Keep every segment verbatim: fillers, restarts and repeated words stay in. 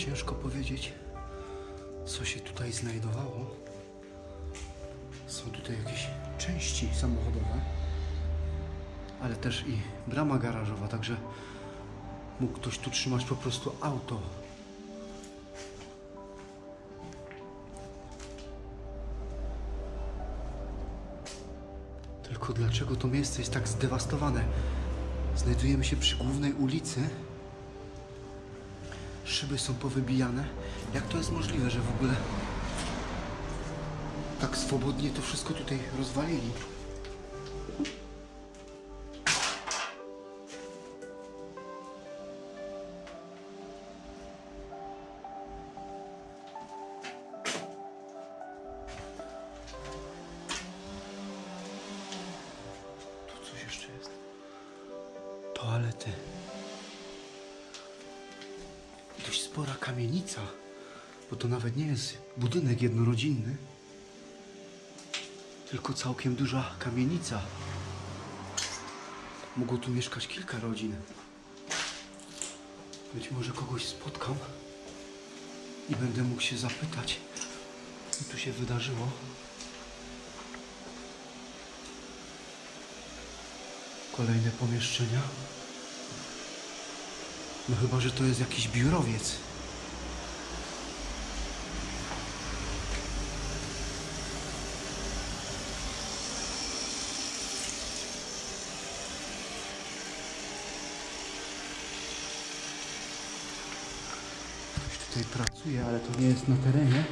Ciężko powiedzieć, co się tutaj znajdowało. Są tutaj jakieś części samochodowe, ale też i brama garażowa, także mógł ktoś tu trzymać po prostu auto. Tylko dlaczego to miejsce jest tak zdewastowane? Znajdujemy się przy głównej ulicy. Szyby są powybijane. Jak to jest możliwe, że w ogóle tak swobodnie to wszystko tutaj rozwalili? Tu coś jeszcze jest. Toalety. Dość spora kamienica, bo to nawet nie jest budynek jednorodzinny, tylko całkiem duża kamienica. Mogło tu mieszkać kilka rodzin. Być może kogoś spotkam i będę mógł się zapytać, co tu się wydarzyło. Kolejne pomieszczenia. No chyba, że to jest jakiś biurowiec. Ktoś tutaj pracuje, ale to nie jest na terenie.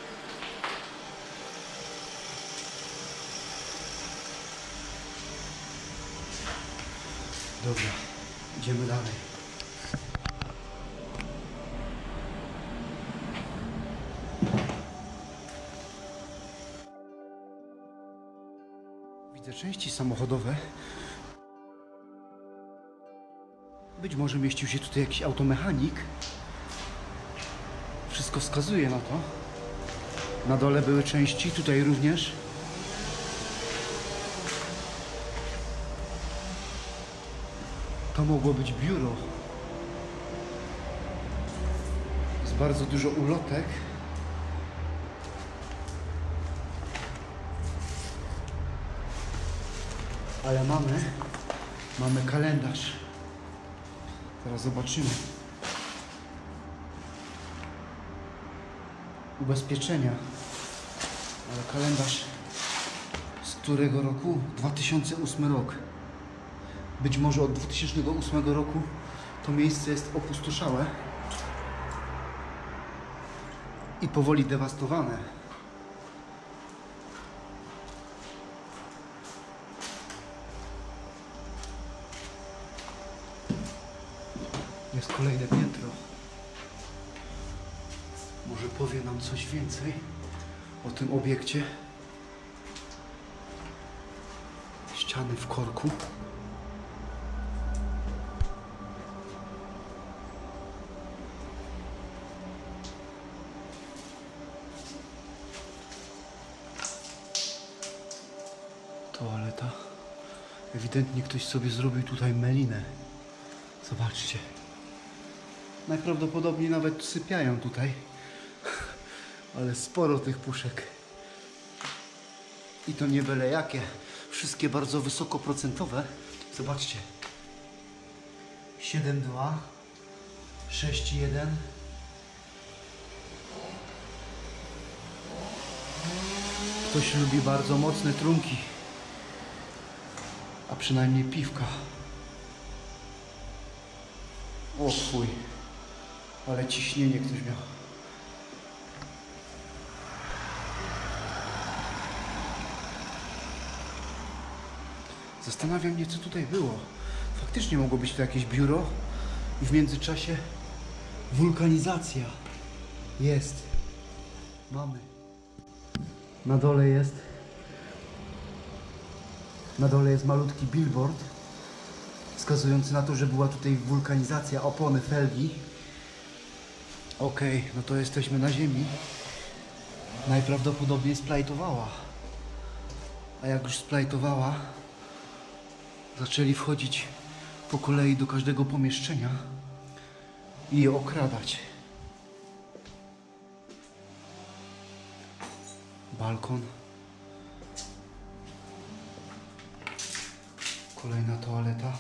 Dobra, idziemy dalej. Widzę części samochodowe. Być może mieścił się tutaj jakiś automechanik. Wszystko wskazuje na to. Na dole były części, tutaj również. To mogło być biuro. Jest bardzo dużo ulotek. Ale mamy, mamy kalendarz. Teraz zobaczymy. Ubezpieczenia. Ale kalendarz z którego roku? dwa tysiące ósmy rok. Być może od dwa tysiące ósmego roku to miejsce jest opustoszałe i powoli dewastowane. Jest kolejne piętro. Może powie nam coś więcej o tym obiekcie. Ściany w korku. Toaleta. Ewidentnie ktoś sobie zrobił tutaj melinę. Zobaczcie. Najprawdopodobniej nawet sypiają tutaj. Ale sporo tych puszek. I to nie byle jakie. Wszystkie bardzo wysokoprocentowe. Zobaczcie. siedem dwa, sześć jeden. Ktoś lubi bardzo mocne trunki. A przynajmniej piwka. O fuj. Ale ciśnienie ktoś miał. Zastanawia mnie, co tutaj było. Faktycznie mogło być to jakieś biuro i w międzyczasie wulkanizacja. Jest. Mamy. Na dole jest Na dole jest malutki billboard wskazujący na to, że była tutaj wulkanizacja opony felgi. Okej, okay, no to jesteśmy na ziemi. Najprawdopodobniej splajtowała. A jak już splajtowała, zaczęli wchodzić po kolei do każdego pomieszczenia i je okradać. balkon. Kolejna toaleta.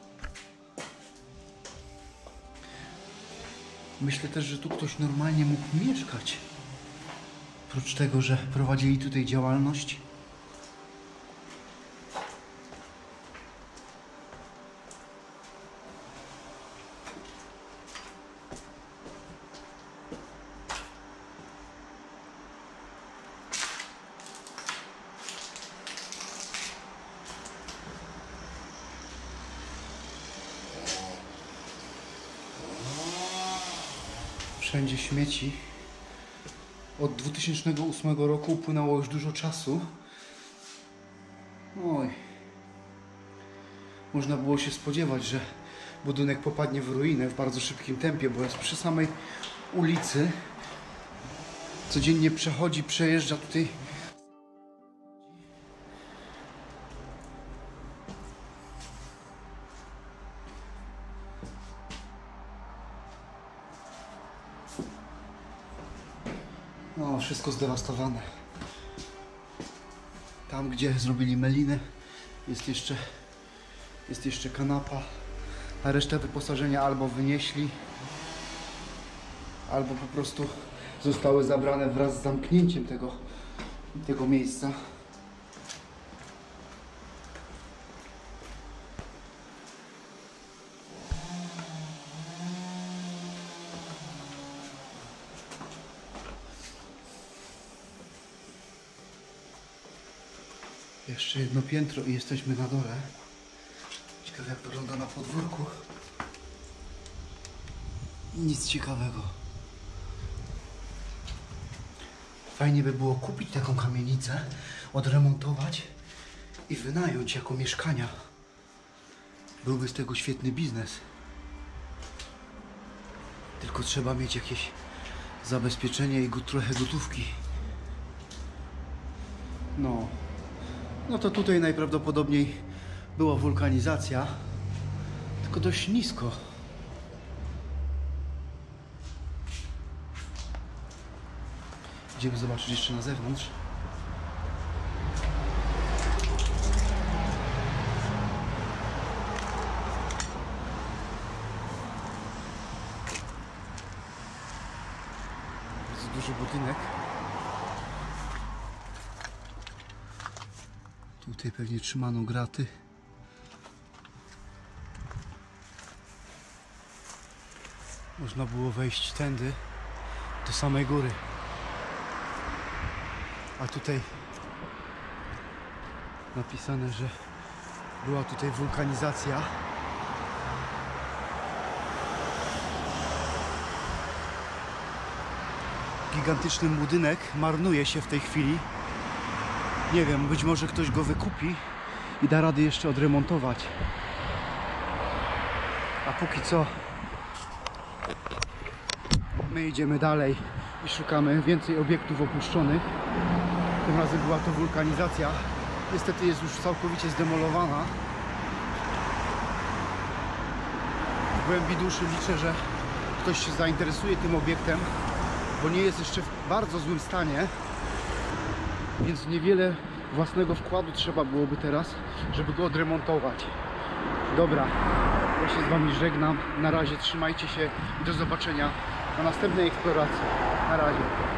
Myślę też, że tu ktoś normalnie mógł mieszkać. Oprócz tego, że prowadzili tutaj działalność. Wszędzie śmieci. Od dwa tysiące ósmego roku upłynęło już dużo czasu. Oj. Można było się spodziewać, że budynek popadnie w ruinę w bardzo szybkim tempie, bo jest przy samej ulicy. Codziennie przechodzi, przejeżdża tutaj. No, wszystko zdewastowane. Tam, gdzie zrobili melinę, jest jeszcze, jest jeszcze kanapa, a resztę wyposażenia albo wynieśli, albo po prostu zostały zabrane wraz z zamknięciem tego, tego miejsca. Jeszcze jedno piętro i jesteśmy na dole. Ciekawe, jak wygląda na podwórku. Nic ciekawego. Fajnie by było kupić taką kamienicę, odremontować i wynająć jako mieszkania. Byłby z tego świetny biznes. Tylko trzeba mieć jakieś zabezpieczenie i trochę gotówki. No. No to tutaj najprawdopodobniej była wulkanizacja, tylko dość nisko. Idziemy zobaczyć jeszcze na zewnątrz. Jest duży budynek. Tutaj pewnie trzymano graty. Można było wejść tędy do samej góry. A tutaj napisane, że była tutaj wulkanizacja. Gigantyczny budynek marnuje się w tej chwili. Nie wiem, być może ktoś go wykupi i da radę jeszcze odremontować. A póki co my idziemy dalej i szukamy więcej obiektów opuszczonych. Tym razem była to wulkanizacja. Niestety jest już całkowicie zdemolowana. W głębi duszy liczę, że ktoś się zainteresuje tym obiektem, bo nie jest jeszcze w bardzo złym stanie. Więc niewiele własnego wkładu trzeba byłoby teraz, żeby go odremontować. Dobra, ja się z Wami żegnam. Na razie trzymajcie się i do zobaczenia na następnej eksploracji. Na razie.